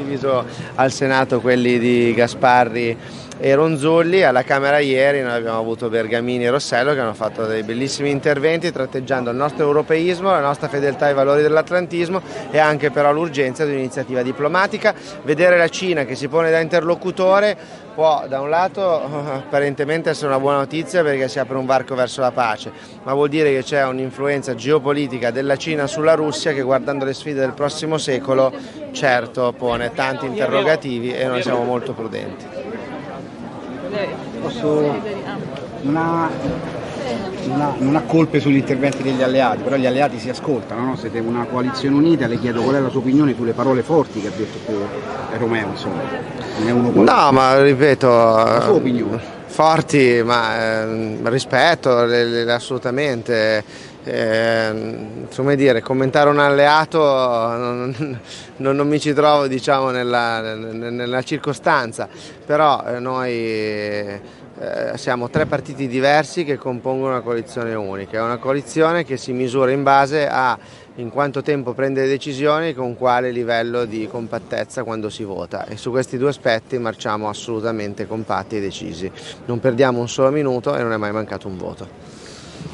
condiviso al Senato quelli di Gasparri e Ronzulli. Alla Camera ieri noi abbiamo avuto Bergamini e Rossello che hanno fatto dei bellissimi interventi tratteggiando il nostro europeismo, la nostra fedeltà ai valori dell'atlantismo e anche però l'urgenza di un'iniziativa diplomatica. Vedere la Cina che si pone da interlocutore può da un lato apparentemente essere una buona notizia perché si apre un varco verso la pace, ma vuol dire che c'è un'influenza geopolitica della Cina sulla Russia che, guardando le sfide del prossimo secolo, certo pone tanti interrogativi e noi siamo molto prudenti. Non ha colpe sugli interventi degli alleati, però gli alleati si ascoltano, no? Siete una coalizione unita, le chiedo qual è la sua opinione sulle parole forti che ha detto Romeo, insomma. No, ma ripeto, la sua opinione. Forti, ma rispetto assolutamente. Come dire, commentare un alleato non mi ci trovo, diciamo, nella circostanza, però noi siamo tre partiti diversi che compongono una coalizione unica, è una coalizione che si misura in base a in quanto tempo prende le decisioni e con quale livello di compattezza quando si vota, e su questi due aspetti marciamo assolutamente compatti e decisi, non perdiamo un solo minuto e non è mai mancato un voto.